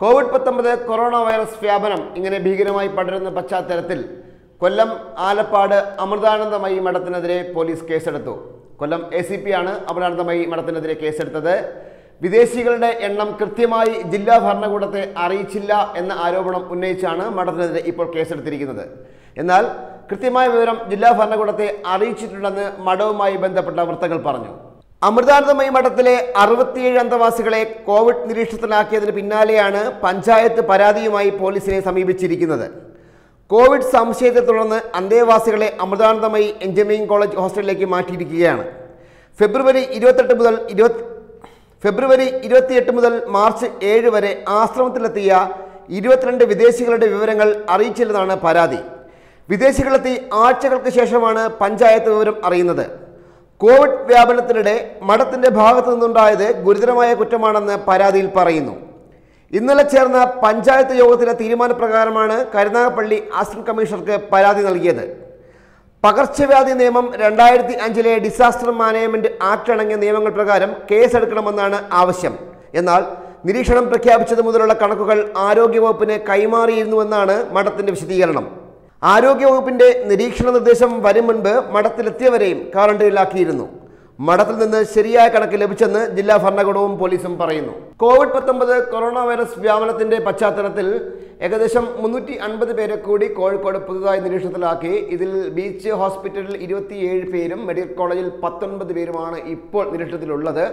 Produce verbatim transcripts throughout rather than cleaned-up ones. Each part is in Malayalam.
കോവിഡ് പത്തൊമ്പത് കൊറോണ വൈറസ് വ്യാപനം ഇങ്ങനെ ഭീകരമായി പടരുന്ന പശ്ചാത്തലത്തിൽ കൊല്ലം ആലപ്പാട് അമൃതാനന്ദമയി മഠത്തിനെതിരെ പോലീസ് കേസെടുത്തു. കൊല്ലം എ സി പി ആണ് അമൃതാനന്ദമയി മഠത്തിനെതിരെ കേസെടുത്തത്. വിദേശികളുടെ എണ്ണം കൃത്യമായി ജില്ലാ ഭരണകൂടത്തെ അറിയിച്ചില്ല എന്ന ആരോപണം ഉന്നയിച്ചാണ് മഠത്തിനെതിരെ ഇപ്പോൾ കേസെടുത്തിരിക്കുന്നത്. എന്നാൽ കൃത്യമായ വിവരം ജില്ലാ ഭരണകൂടത്തെ അറിയിച്ചിട്ടുണ്ടെന്ന് മഠവുമായി ബന്ധപ്പെട്ട വൃത്തങ്ങൾ പറഞ്ഞു. അമൃതാനന്ദമയി മഠത്തിലെ അറുപത്തിയേഴ് അന്തേവാസികളെ കോവിഡ് നിരീക്ഷണത്തിലാക്കിയതിന് പിന്നാലെയാണ് പഞ്ചായത്ത് പരാതിയുമായി പോലീസിനെ സമീപിച്ചിരിക്കുന്നത്. കോവിഡ് സംശയത്തെ തുടർന്ന് അന്തേവാസികളെ അമൃതാനന്ദമയി എഞ്ചിനീയറിംഗ് കോളേജ് ഹോസ്റ്റലിലേക്ക് മാറ്റിയിരിക്കുകയാണ്. ഫെബ്രുവരി ഇരുപത്തെട്ട് മുതൽ ഇരുപത്തി ഫെബ്രുവരി ഇരുപത്തിയെട്ട് മുതൽ മാർച്ച് ഏഴ് വരെ ആശ്രമത്തിലെത്തിയ ഇരുപത്തിരണ്ട് വിദേശികളുടെ വിവരങ്ങൾ അറിയിച്ചില്ലെന്നാണ് പരാതി. വിദേശികളെത്തി ആഴ്ചകൾക്ക് ശേഷമാണ് പഞ്ചായത്ത് വിവരം അറിയുന്നത്. കോവിഡ് വ്യാപനത്തിനിടെ മഠത്തിന്റെ ഭാഗത്തു നിന്നുണ്ടായത് ഗുരുതരമായ കുറ്റമാണെന്ന് പരാതിയിൽ പറയുന്നു. ഇന്നലെ ചേർന്ന പഞ്ചായത്ത് യോഗത്തിലെ തീരുമാനപ്രകാരമാണ് കരുനാഗപ്പള്ളി അസിസ്റ്റന്റ് കമ്മീഷണർക്ക് പരാതി നൽകിയത്. പകർച്ചവ്യാധി നിയമം രണ്ടായിരത്തി അഞ്ചിലെ ഡിസാസ്റ്റർ മാനേജ്മെന്റ് ആക്ട് അടങ്ങിയ നിയമങ്ങൾ പ്രകാരം കേസെടുക്കണമെന്നാണ് ആവശ്യം. എന്നാൽ നിരീക്ഷണം പ്രഖ്യാപിച്ചത് മുതലുള്ള കണക്കുകൾ ആരോഗ്യവകുപ്പിന് കൈമാറിയിരുന്നുവെന്നാണ് മഠത്തിന്റെ വിശദീകരണം. ആരോഗ്യവകുപ്പിന്റെ നിരീക്ഷണ നിർദ്ദേശം വരും മുൻപ് മഠത്തിലെത്തിയവരെയും ക്വാറന്റൈനിലാക്കിയിരുന്നു. മഠത്തിൽ നിന്ന് ശരിയായ കണക്ക് ലഭിച്ചെന്ന് ജില്ലാ ഭരണകൂടവും പോലീസും പറയുന്നു. കോവിഡ് പത്തൊമ്പത് കൊറോണ വൈറസ് വ്യാപനത്തിന്റെ പശ്ചാത്തലത്തിൽ ഏകദേശം മുന്നൂറ്റി അൻപത് പേരെ കൂടി കോഴിക്കോട് പുതുതായി നിരീക്ഷണത്തിലാക്കി. ഇതിൽ ബീച്ച് ഹോസ്പിറ്റലിൽ ഇരുപത്തിയേഴ് പേരും മെഡിക്കൽ കോളേജിൽ പത്തൊൻപത് പേരുമാണ് ഇപ്പോൾ നിരീക്ഷണത്തിലുള്ളത്.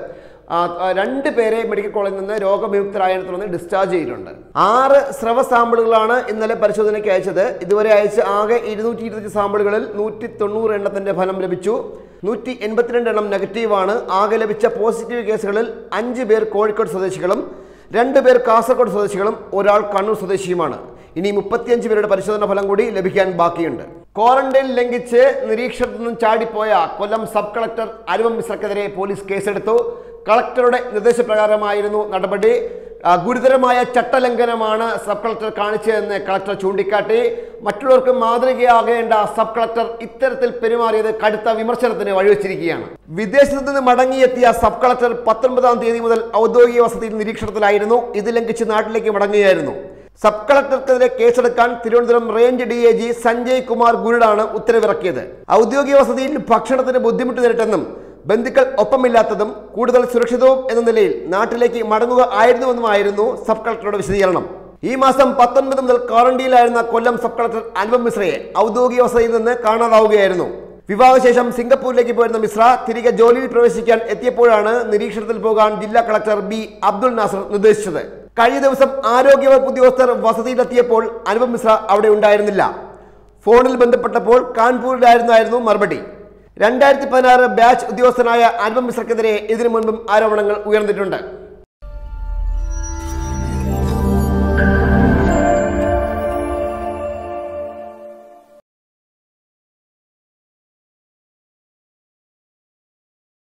രണ്ട് പേരെ മെഡിക്കൽ കോളേജിൽ നിന്ന് രോഗവിമുക്തരായതിനെ തുടർന്ന് ഡിസ്ചാർജ് ചെയ്തിട്ടുണ്ട്. ആറ് സ്രവ സാമ്പിളുകളാണ് ഇന്നലെ പരിശോധനയ്ക്ക് അയച്ചത്. ഇതുവരെ അയച്ച ആകെ ഇരുന്നൂറ്റി ഇരുപത്തി സാമ്പിളുകളിൽ നൂറ്റി തൊണ്ണൂറ് എണ്ണത്തിന്റെ ഫലം ലഭിച്ചു. നൂറ്റി എൺപത്തിരണ്ട് എണ്ണം നെഗറ്റീവാണ്. ആകെ ലഭിച്ച പോസിറ്റീവ് കേസുകളിൽ അഞ്ച് പേർ കോഴിക്കോട് സ്വദേശികളും രണ്ട് പേർ കാസർഗോഡ് സ്വദേശികളും ഒരാൾ കണ്ണൂർ സ്വദേശിയുമാണ്. ഇനി മുപ്പത്തിയഞ്ച് പേരുടെ പരിശോധന ഫലം കൂടി ലഭിക്കാൻ ബാക്കിയുണ്ട്. ക്വാറന്റൈൻ ലംഘിച്ച് നിരീക്ഷണത്തിൽ നിന്നും ചാടിപ്പോയ കൊല്ലം സബ് കളക്ടർ അനുപം മിശ്രക്കെതിരെ പോലീസ് കേസെടുത്തു. കളക്ടറുടെ നിർദ്ദേശപ്രകാരമായിരുന്നു നടപടി. ഗുരുതരമായ ചട്ടലംഘനമാണ് സബ് കളക്ടർ കാണിച്ചതെന്ന് കളക്ടർ ചൂണ്ടിക്കാട്ടി. മറ്റുള്ളവർക്ക് മാതൃകയാകേണ്ട സബ് കളക്ടർ ഇത്തരത്തിൽ പെരുമാറിയത് കടുത്ത വിമർശനത്തിന് വഴിവെച്ചിരിക്കുകയാണ്. വിദേശത്ത് നിന്ന് മടങ്ങിയെത്തിയ സബ് കളക്ടർ പത്തൊൻപതാം തീയതി മുതൽ ഔദ്യോഗിക വസതിയിൽ നിരീക്ഷണത്തിലായിരുന്നു. ഇത് ലംഘിച്ച് നാട്ടിലേക്ക് മടങ്ങുകയായിരുന്നു. സബ് കളക്ടർക്കെതിരെ കേസെടുക്കാൻ Thiruvananthapuram range D I G Sanjay Kumar ഗുരുഡാണ് ഉത്തരവിറക്കിയത്. ഔദ്യോഗിക വസതിയിൽ ഭക്ഷണത്തിന് ബുദ്ധിമുട്ട് നേരിട്ടെന്നും ബന്ധുക്കൾ ഒപ്പമില്ലാത്തതും കൂടുതൽ സുരക്ഷിതവും എന്ന നിലയിൽ നാട്ടിലേക്ക് മടങ്ങുക ആയിരുന്നുവെന്നുമായിരുന്നു സബ് കളക്ടറുടെ വിശദീകരണം. ഈ മാസം പത്തൊൻപത് മുതൽ ക്വാറന്റീനിലായിരുന്ന കൊല്ലം സബ് കളക്ടർ അനുപം മിശ്രയെ ഔദ്യോഗിക വസതിയിൽ നിന്ന് കാണാതാവുകയായിരുന്നു. വിവാഹശേഷം സിംഗപ്പൂരിലേക്ക് പോയിരുന്ന മിശ്ര തിരികെ ജോലിയിൽ പ്രവേശിക്കാൻ എത്തിയപ്പോഴാണ് നിരീക്ഷണത്തിൽ പോകാൻ ജില്ലാ കളക്ടർ ബി അബ്ദുൽ നാസർ നിർദ്ദേശിച്ചത്. കഴിഞ്ഞ ദിവസം ആരോഗ്യവകുപ്പ് ഉദ്യോഗസ്ഥർ വസതിയിലെത്തിയപ്പോൾ അനുപം മിശ്ര അവിടെ ഉണ്ടായിരുന്നില്ല. ഫോണിൽ ബന്ധപ്പെട്ടപ്പോൾ കാൺപൂരിലായിരുന്നായിരുന്നു മറുപടി. രണ്ടായിരത്തി പതിനാറ് ബാച്ച് ഉദ്യോഗസ്ഥനായ അനുപം മിശ്രക്കെതിരെ ഇതിനു മുൻപും ആരോപണങ്ങൾ ഉയർന്നിട്ടുണ്ട്.